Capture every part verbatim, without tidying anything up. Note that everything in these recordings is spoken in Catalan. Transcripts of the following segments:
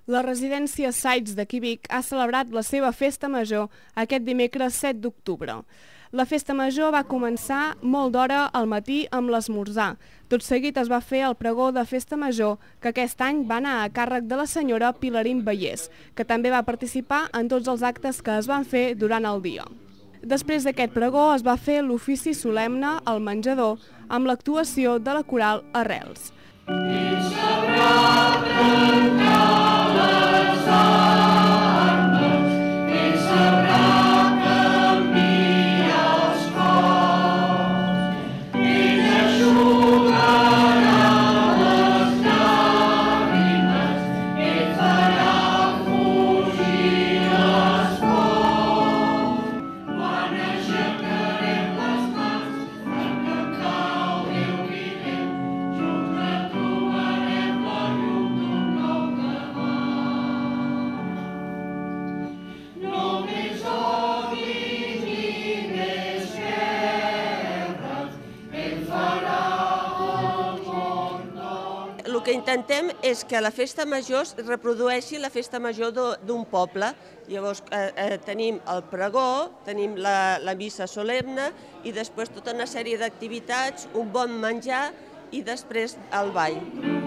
La residència Saits d'aquí Vic ha celebrat la seva festa major aquest dimecres set d'octubre. La festa major va començar molt d'hora al matí amb l'esmorzar. Tot seguit es va fer el pregó de festa major, que aquest any va anar a càrrec de la senyora Pilarín Vallès, que també va participar en tots els actes que es van fer durant el dia. Després d'aquest pregó es va fer l'ofici solemne al menjador amb l'actuació de la coral Arrels. El que intentem és que la festa major reprodueixi la festa major d'un poble. Llavors tenim el pregó, tenim la missa solemne i després tota una sèrie d'activitats, un bon menjar i després el ball.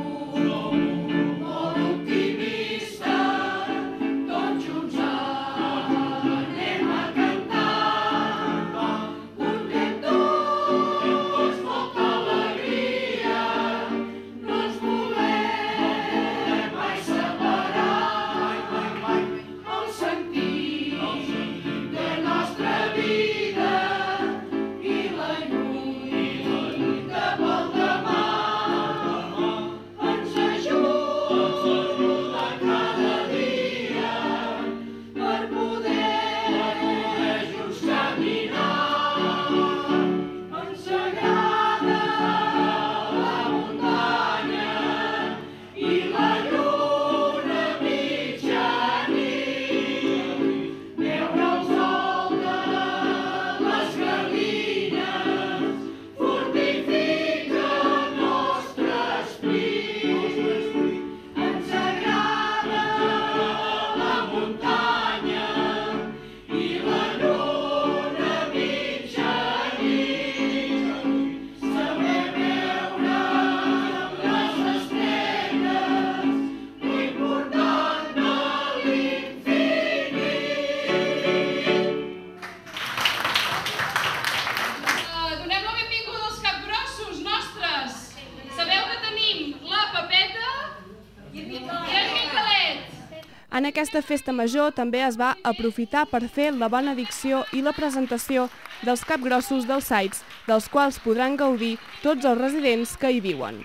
En aquesta festa major també es va aprofitar per fer la benedicció i la presentació dels capgrossos dels Saits, dels quals podran gaudir tots els residents que hi viuen.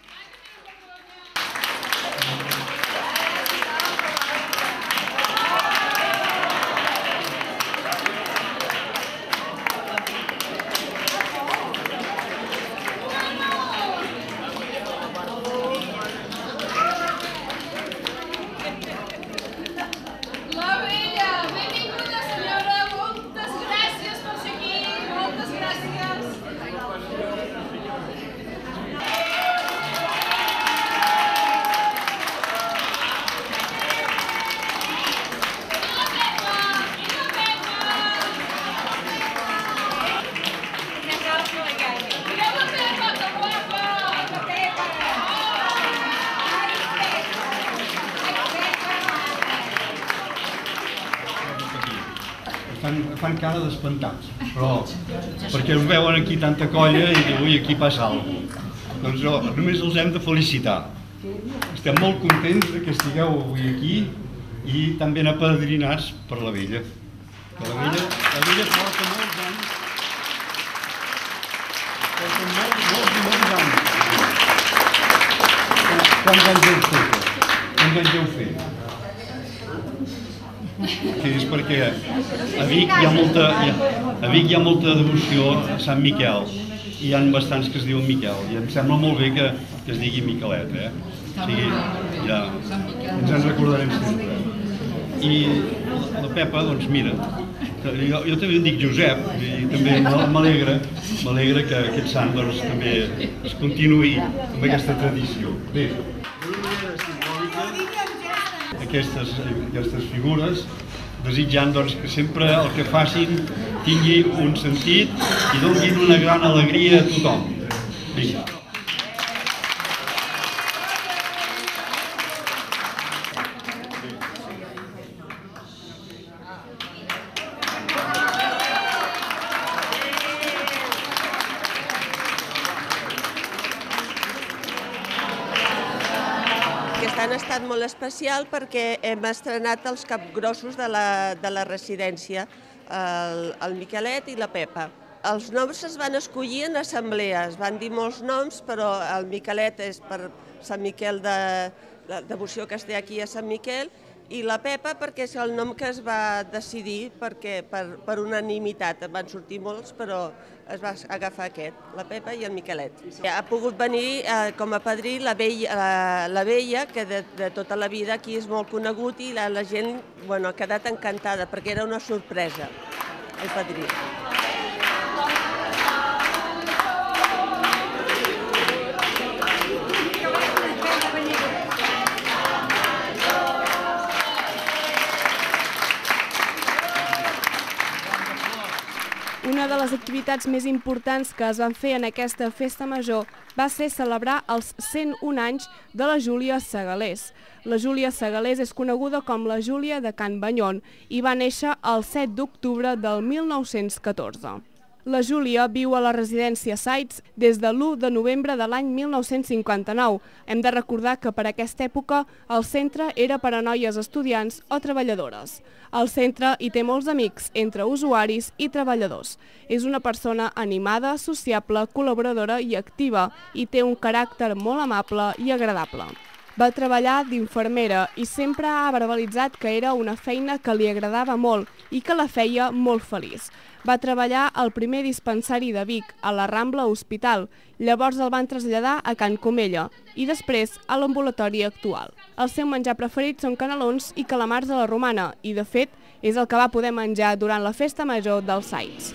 Fan cara d'espantats, però perquè us veuen aquí tanta colla i diuen, ui, aquí passa alguna cosa. Doncs no, només els hem de felicitar. Estem molt contents que estigueu avui aquí i tan ben apadrinats per la vella. Que la vella, la vella porta molts anys. Porta molts, molts i molts anys. Quants anys heu fet? Quants anys heu fet? Que és perquè a Vic hi ha molta, a Vic hi ha molta devoció a Sant Miquel i hi ha bastants que es diuen Miquel i em sembla molt bé que, que es digui Miquelet, eh? O sigui, ja, ens en recordarem sempre. I la Pepa, doncs mira, jo, jo també em dic Josep i també m'alegra m'alegra que aquest sant doncs, també es continuï amb aquesta tradició. Bé, aquestes, aquestes figures, desitjant doncs, que sempre el que facin tingui un sentit i donin una gran alegria a tothom. Vinga. Aquest any ha estat molt especial perquè hem estrenat els capgrossos de la, de la residència, el, el Miquelet i la Pepa. Els noms es van escollir en assemblea, es van dir molts noms, però el Miquelet és per Sant Miquel de la devoció que es té aquí a Sant Miquel, i la Pepa perquè és el nom que es va decidir perquè per, per unanimitat. En van sortir molts, però es va agafar aquest, la Pepa i el Miquelet. Ha pogut venir eh, com a padrí la Vella, la, la Vella, que de, de tota la vida aquí és molt conegut, i la, la gent bueno, ha quedat encantada perquè era una sorpresa, el padrí. Una de les activitats més importants que es van fer en aquesta festa major va ser celebrar els cent un anys de la Júlia Segalés. La Júlia Segalés és coneguda com la Júlia de Can Banyon i va néixer el set d'octubre del mil nou-cents catorze. La Júlia viu a la residència Saits des de l'u de novembre de l'any mil nou-cents cinquanta-nou. Hem de recordar que per aquesta època el centre era per a noies estudiants o treballadores. El centre hi té molts amics entre usuaris i treballadors. És una persona animada, sociable, col·laboradora i activa i té un caràcter molt amable i agradable. Va treballar d'infermera i sempre ha verbalitzat que era una feina que li agradava molt i que la feia molt feliç. Va treballar al primer dispensari de Vic, a la Rambla Hospital, llavors el van traslladar a Can Comella i després a l'ambulatori actual. El seu menjar preferit són canelons i calamars a la romana i, de fet, és el que va poder menjar durant la festa major dels Saits.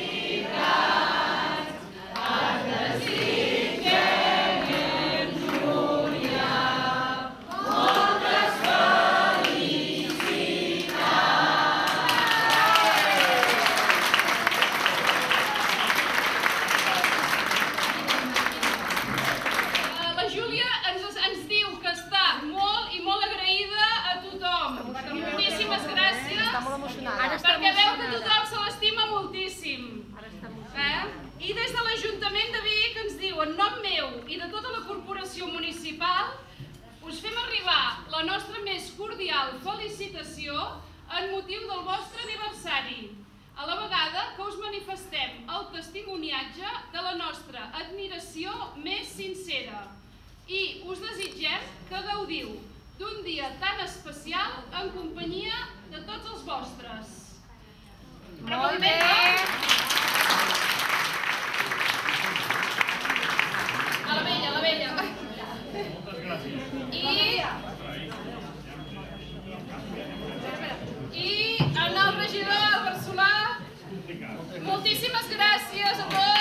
Perquè veu que tothom se l'estima moltíssim. Eh? I des de l'Ajuntament de Vic ens diu, en nom meu i de tota la corporació municipal, us fem arribar la nostra més cordial felicitació en motiu del vostre aniversari, a la vegada que us manifestem el testimoniatge de la nostra admiració més sincera i us desitgem que gaudiu d'un dia tan especial en companyia de tots els vostres. Molt bé! A la vella, a la vella. I... I en el regidor, el Barcelà, moltíssimes gràcies a tots.